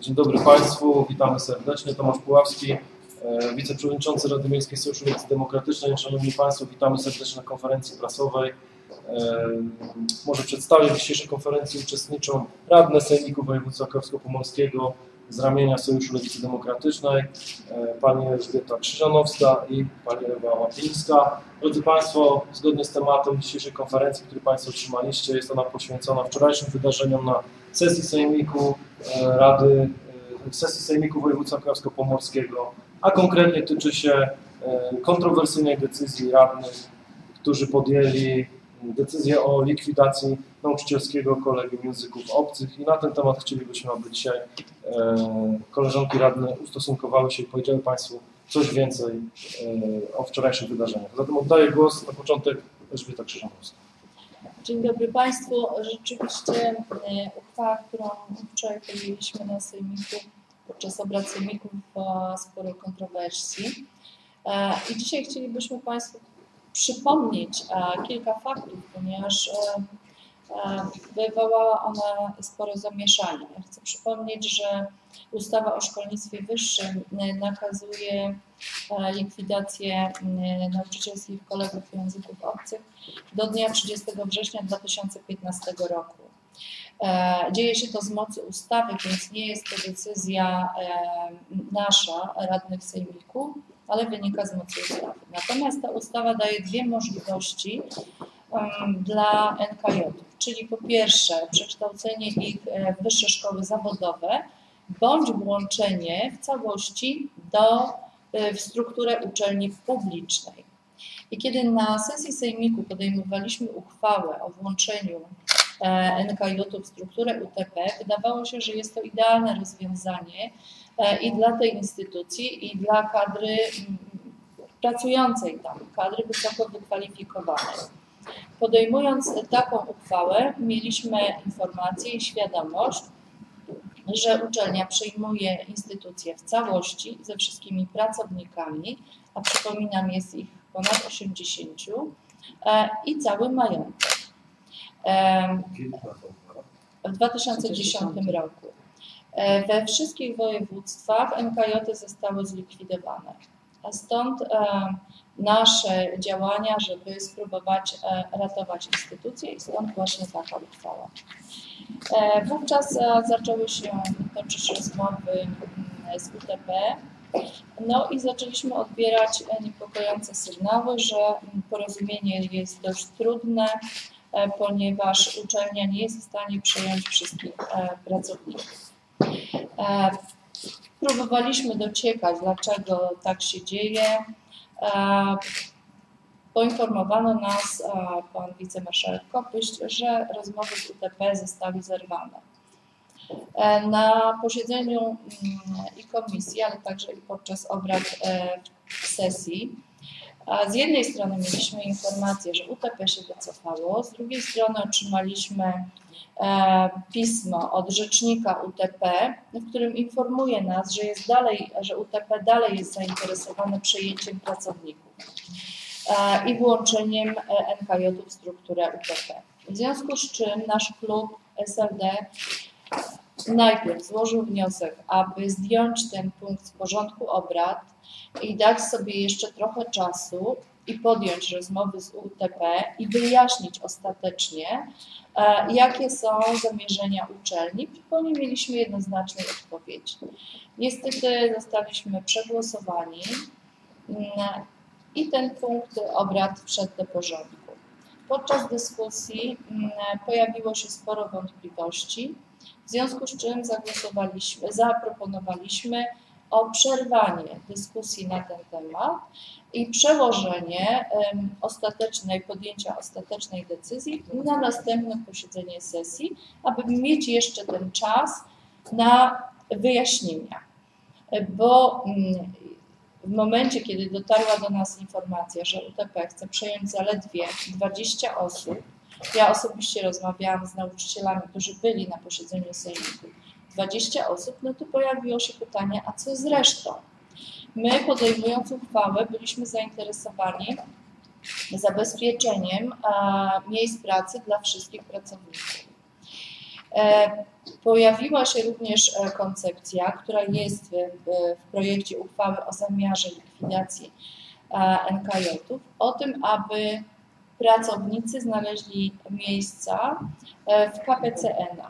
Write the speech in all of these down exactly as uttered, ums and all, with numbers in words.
Dzień dobry Państwu, witamy serdecznie. Tomasz Puławski, wiceprzewodniczący Rady Miejskiej Sojuszu Lewicy Demokratycznej. Szanowni Państwo, witamy serdecznie na konferencji prasowej. Może przedstawię w dzisiejszej konferencji uczestniczą radne Sejmiku Województwa Kujawsko-Pomorskiego z ramienia Sojuszu Lewicy Demokratycznej, pani Elżbieta Krzyżanowska i pani Ewa Łapińska. Drodzy Państwo, zgodnie z tematem dzisiejszej konferencji, który Państwo otrzymaliście, jest ona poświęcona wczorajszym wydarzeniom na sesji Sejmiku Rady, sesji Sejmiku Województwa Kujawsko-Pomorskiego, a konkretnie tyczy się kontrowersyjnej decyzji radnych, którzy podjęli decyzję o likwidacji nauczycielskiego kolegium języków obcych i na ten temat chcielibyśmy, aby dzisiaj e, koleżanki radne ustosunkowały się i powiedziały Państwu coś więcej e, o wczorajszych wydarzeniach. Zatem oddaję głos na początek Elżbieta Krzyżanowska. Dzień dobry Państwu. Rzeczywiście e, uchwała, którą wczoraj podjęliśmy na Sejmiku, podczas obrad Sejmiku, była sporo kontrowersji. E, I dzisiaj chcielibyśmy Państwu przypomnieć e, kilka faktów, ponieważ e, e, wywołała ona sporo zamieszania. Ja chcę przypomnieć, że ustawa o szkolnictwie wyższym e, nakazuje e, likwidację e, nauczycielskich kolegów języków obcych do dnia trzydziestego września dwa tysiące piętnastego roku. E, dzieje się to z mocy ustawy, więc nie jest to decyzja e, nasza, radnych Sejmiku, ale wynika z mocy ustawy. Natomiast ta ustawa daje dwie możliwości um, dla N K J-ów, czyli po pierwsze przekształcenie ich w wyższe szkoły zawodowe bądź włączenie w całości do, w strukturę uczelni publicznej. I kiedy na sesji Sejmiku podejmowaliśmy uchwałę o włączeniu N K J-ów w strukturę U T P, wydawało się, że jest to idealne rozwiązanie i dla tej instytucji, i dla kadry pracującej tam, kadry wysoko wykwalifikowanej. Podejmując taką uchwałę, mieliśmy informację i świadomość, że uczelnia przejmuje instytucję w całości, ze wszystkimi pracownikami, a przypominam, jest ich ponad osiemdziesięciu, i cały majątek. W dwa tysiące dziesiątym roku. We wszystkich województwach N K J-y zostały zlikwidowane, a stąd e, nasze działania, żeby spróbować e, ratować instytucje, i stąd właśnie taka uchwała. E, wówczas e, zaczęły się toczyć rozmowy z U T P, no i zaczęliśmy odbierać niepokojące sygnały, że porozumienie jest dość trudne, e, ponieważ uczelnia nie jest w stanie przyjąć wszystkich e, pracowników. E, próbowaliśmy dociekać, dlaczego tak się dzieje. E, poinformowano nas, e, pan wicemarszałek Kopyś, że rozmowy z U T P zostały zerwane. E, na posiedzeniu mm, i komisji, ale także i podczas obrad e, sesji, a z jednej strony mieliśmy informację, że U T P się wycofało, z drugiej strony otrzymaliśmy e, pismo od rzecznika U T P, w którym informuje nas, że, jest dalej, że U T P dalej jest zainteresowane przejęciem pracowników e, i włączeniem N K J-ów w strukturę U T P. W związku z czym nasz klub S L D najpierw złożył wniosek, aby zdjąć ten punkt z porządku obrad i dać sobie jeszcze trochę czasu i podjąć rozmowy z U T P i wyjaśnić ostatecznie, e, jakie są zamierzenia uczelni, bo nie mieliśmy jednoznacznej odpowiedzi. Niestety zostaliśmy przegłosowani mm, i ten punkt obrad wszedł do porządku. Podczas dyskusji mm, pojawiło się sporo wątpliwości, w związku z czym zagłosowaliśmy, zaproponowaliśmy o przerwanie dyskusji na ten temat i przełożenie um, ostatecznej, podjęcia ostatecznej decyzji na następne posiedzenie sesji, aby mieć jeszcze ten czas na wyjaśnienia. Bo um, w momencie, kiedy dotarła do nas informacja, że U T P chce przejąć zaledwie dwadzieścia osób, ja osobiście rozmawiałam z nauczycielami, którzy byli na posiedzeniu Sejmiku, dwadzieścia osób, no to pojawiło się pytanie, a co z resztą? My, podejmując uchwałę, byliśmy zainteresowani zabezpieczeniem a, miejsc pracy dla wszystkich pracowników. Pojawiła się również koncepcja, która jest w, w projekcie uchwały o zamiarze likwidacji N K J-ów, o tym, aby pracownicy znaleźli miejsca w K P C N-ach.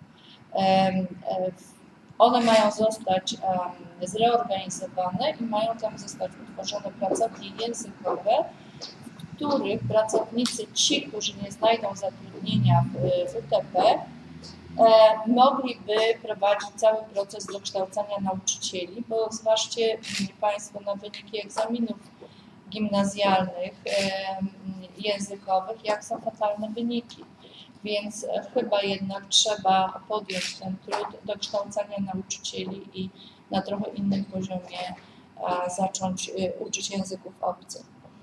One mają zostać zreorganizowane i mają tam zostać utworzone pracownie językowe, w których pracownicy, ci, którzy nie znajdą zatrudnienia w U T P, mogliby prowadzić cały proces dokształcania nauczycieli, bo zważcie Państwo na wyniki egzaminów gimnazjalnych, językowych, jak są fatalne wyniki. Więc chyba jednak trzeba podjąć ten trud dokształcania nauczycieli i na trochę innym poziomie zacząć uczyć języków obcych.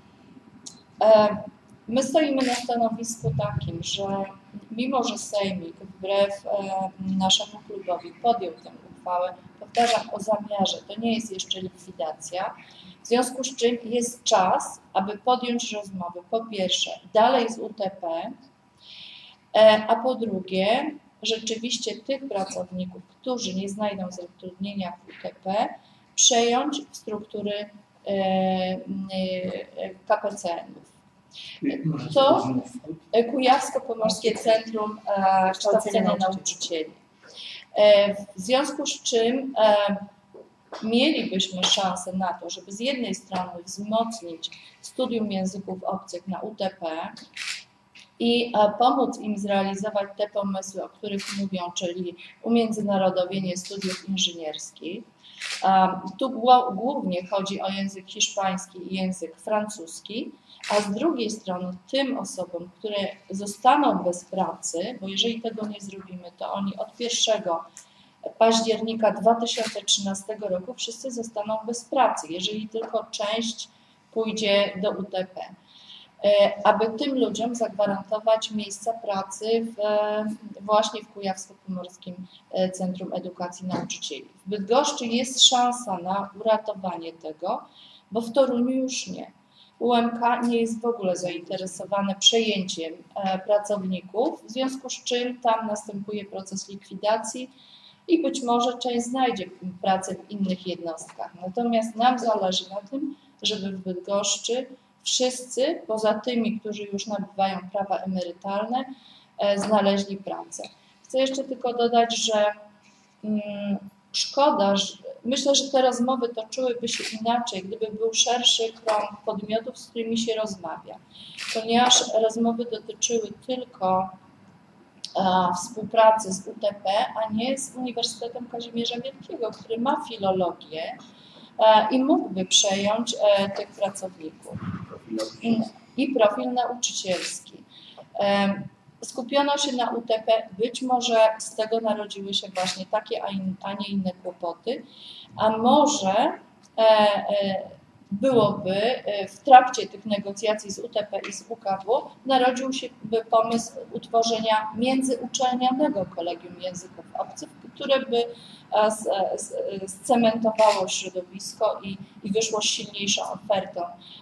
My stoimy na stanowisku takim, że mimo, że Sejmik wbrew naszemu klubowi podjął tę uchwałę, powtarzam, o zamiarze, to nie jest jeszcze likwidacja, w związku z czym jest czas, aby podjąć rozmowy, po pierwsze, dalej z U T P, a po drugie, rzeczywiście tych pracowników, którzy nie znajdą zatrudnienia w U T P, przejąć w struktury K P C N-ów. To Kujawsko-Pomorskie Centrum Kształcenia Nauczycieli. W związku z czym mielibyśmy szansę na to, żeby z jednej strony wzmocnić studium języków obcych na U T P i pomóc im zrealizować te pomysły, o których mówią, czyli umiędzynarodowienie studiów inżynierskich. Tu głównie chodzi o język hiszpański i język francuski, a z drugiej strony tym osobom, które zostaną bez pracy, bo jeżeli tego nie zrobimy, to oni od pierwszego października dwa tysiące trzynastego roku wszyscy zostaną bez pracy, jeżeli tylko część pójdzie do U T P. Aby tym ludziom zagwarantować miejsca pracy w, właśnie w Kujawsko-Pomorskim Centrum Edukacji Nauczycieli. W Bydgoszczy jest szansa na uratowanie tego, bo w Toruniu już nie. U M K nie jest w ogóle zainteresowane przejęciem pracowników, w związku z czym tam następuje proces likwidacji i być może część znajdzie pracę w innych jednostkach. Natomiast nam zależy na tym, żeby w Bydgoszczy wszyscy, poza tymi, którzy już nabywają prawa emerytalne, znaleźli pracę. Chcę jeszcze tylko dodać, że hmm, szkoda, że myślę, że te rozmowy toczyłyby się inaczej, gdyby był szerszy krąg podmiotów, z którymi się rozmawia, ponieważ rozmowy dotyczyły tylko a, współpracy z U T P, a nie z Uniwersytetem Kazimierza Wielkiego, który ma filologię a, i mógłby przejąć a, tych pracowników. I, i profil nauczycielski. A, skupiono się na U T P, być może z tego narodziły się właśnie takie, a nie inne kłopoty, a może e, e, byłoby w trakcie tych negocjacji z U T P i z U K W narodził się by pomysł utworzenia międzyuczelnianego kolegium języków obcych, które by scementowało środowisko i, i wyszło z silniejszą ofertą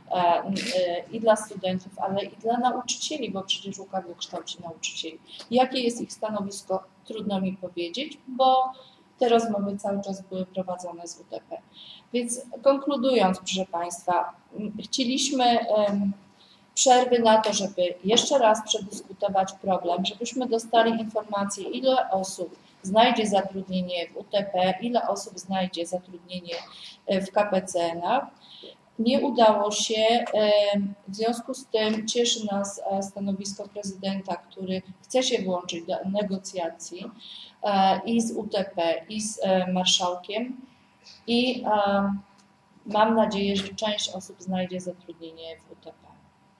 i dla studentów, ale i dla nauczycieli, bo przecież U K W kształci nauczycieli. Jakie jest ich stanowisko, trudno mi powiedzieć, bo te rozmowy cały czas były prowadzone z U T P. Więc konkludując, proszę Państwa, chcieliśmy um, przerwy na to, żeby jeszcze raz przedyskutować problem, żebyśmy dostali informację, ile osób znajdzie zatrudnienie w U T P, ile osób znajdzie zatrudnienie w K P C N-ach. Nie udało się, w związku z tym cieszy nas stanowisko prezydenta, który chce się włączyć do negocjacji i z U T P, i z marszałkiem i mam nadzieję, że część osób znajdzie zatrudnienie w U T P.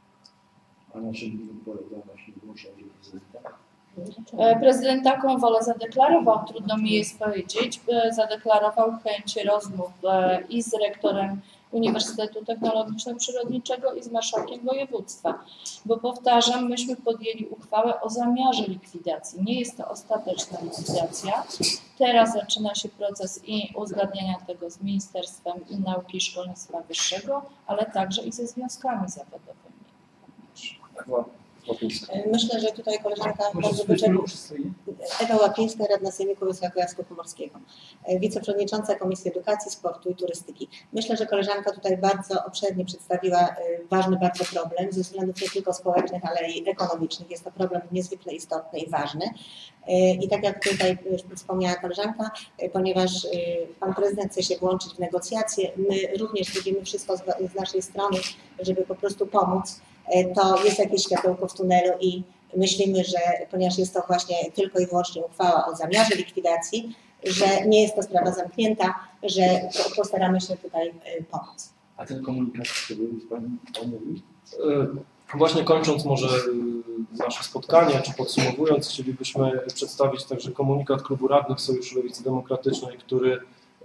A nasze wypowiedzialności muszą być prezydenta? Prezydent taką wolę zadeklarował, trudno mi jest powiedzieć, zadeklarował chęć rozmów i z rektorem Uniwersytetu Technologiczno-Przyrodniczego i z marszałkiem województwa, bo powtarzam, myśmy podjęli uchwałę o zamiarze likwidacji. Nie jest to ostateczna likwidacja. Teraz zaczyna się proces i uzgadniania tego z Ministerstwem Nauki i Szkolnictwa Wyższego, ale także i ze związkami zawodowymi. Łapińska. Myślę, że tutaj koleżanka Może bardzo swój wyczerpuje. klub przystoi? Ewa Łapińska, radna Sejmiku Województwa Kujawsko-Pomorskiego, wiceprzewodnicząca Komisji Edukacji, Sportu i Turystyki. Myślę, że koleżanka tutaj bardzo obszernie przedstawiła ważny bardzo problem, ze względów nie tylko społecznych, ale i ekonomicznych. Jest to problem niezwykle istotny i ważny. I tak jak tutaj wspomniała koleżanka, ponieważ pan prezydent chce się włączyć w negocjacje, my również robimy wszystko z naszej strony, żeby po prostu pomóc. To jest jakieś światełko w tunelu i myślimy, że ponieważ jest to właśnie tylko i wyłącznie uchwała o zamiarze likwidacji, że nie jest to sprawa zamknięta, że postaramy się tutaj pomóc. A ten komunikat, który Pani omówił? Właśnie kończąc może nasze spotkanie, czy podsumowując, chcielibyśmy przedstawić także komunikat Klubu Radnych Sojuszu Lewicy Demokratycznej, który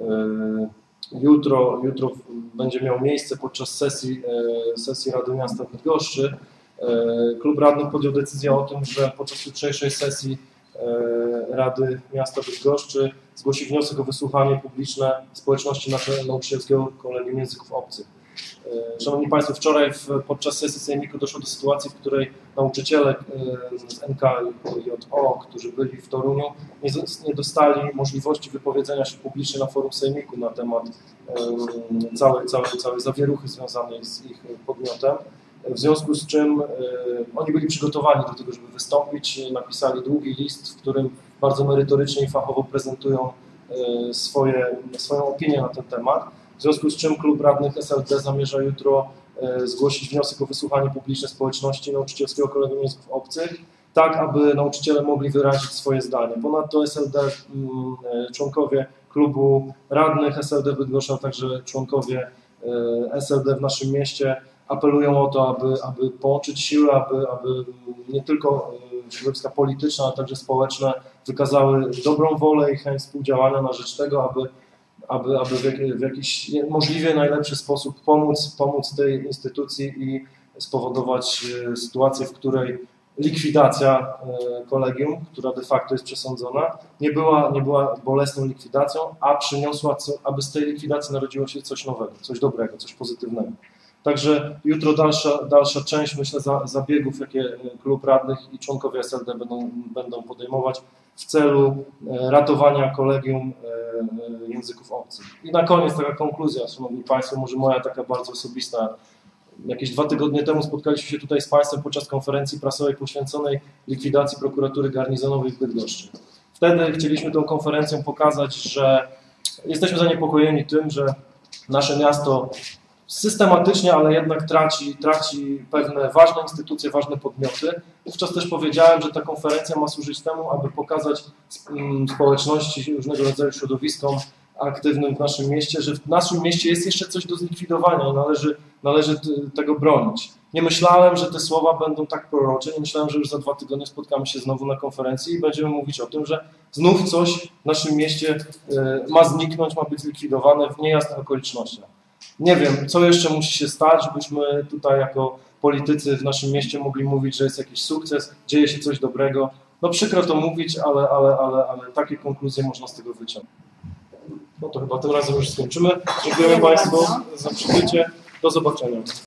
jutro, jutro będzie miał miejsce podczas sesji, sesji Rady Miasta Bydgoszczy. Klub Radnych podjął decyzję o tym, że podczas jutrzejszej sesji Rady Miasta Bydgoszczy zgłosi wniosek o wysłuchanie publiczne społeczności nauczycielskiego Kolegium Języków Obcych. Szanowni Państwo, wczoraj w, podczas sesji Sejmiku doszło do sytuacji, w której nauczyciele z N K J O, którzy byli w Toruniu, nie, nie dostali możliwości wypowiedzenia się publicznie na forum Sejmiku na temat um, całej, całej, całej zawieruchy związanej z ich podmiotem. W związku z czym y, oni byli przygotowani do tego, żeby wystąpić, napisali długi list, w którym bardzo merytorycznie i fachowo prezentują y, swoje, swoją opinię na ten temat. W związku z czym Klub Radnych S L D zamierza jutro y, zgłosić wniosek o wysłuchanie publiczne społeczności Nauczycielskiego Kolegium Języków Obcych, tak aby nauczyciele mogli wyrazić swoje zdanie. Ponadto S L D, y, członkowie Klubu Radnych S L D Bydgoszcz, a także członkowie y, S L D w naszym mieście apelują o to, aby, aby połączyć siły, aby, aby nie tylko środowiska polityczne, ale także społeczne wykazały dobrą wolę i chęć współdziałania na rzecz tego, aby, aby, aby w jakiś możliwie najlepszy sposób pomóc, pomóc tej instytucji i spowodować sytuację, w której likwidacja kolegium, która de facto jest przesądzona, nie była, nie była bolesną likwidacją, a przyniosła, co, aby z tej likwidacji narodziło się coś nowego, coś dobrego, coś pozytywnego. Także jutro dalsza, dalsza część, myślę, za, zabiegów, jakie Klub Radnych i członkowie S L D będą, będą podejmować w celu ratowania Kolegium Języków Obcych. I na koniec taka konkluzja, Szanowni Państwo, może moja taka bardzo osobista. Jakieś dwa tygodnie temu spotkaliśmy się tutaj z Państwem podczas konferencji prasowej poświęconej likwidacji prokuratury garnizonowej w Bydgoszczy. Wtedy chcieliśmy tą konferencją pokazać, że jesteśmy zaniepokojeni tym, że nasze miasto systematycznie, ale jednak traci, traci pewne ważne instytucje, ważne podmioty. Wówczas też powiedziałem, że ta konferencja ma służyć temu, aby pokazać społeczności, różnego rodzaju środowiskom aktywnym w naszym mieście, że w naszym mieście jest jeszcze coś do zlikwidowania i należy, należy tego bronić. Nie myślałem, że te słowa będą tak prorocze, nie myślałem, że już za dwa tygodnie spotkamy się znowu na konferencji i będziemy mówić o tym, że znów coś w naszym mieście ma zniknąć, ma być zlikwidowane w niejasnych okolicznościach. Nie wiem, co jeszcze musi się stać, żebyśmy tutaj jako politycy w naszym mieście mogli mówić, że jest jakiś sukces, dzieje się coś dobrego. No przykro to mówić, ale, ale, ale, ale takie konkluzje można z tego wyciągnąć. No to chyba tym razem już skończymy. Dziękujemy Państwu za przybycie. Do zobaczenia.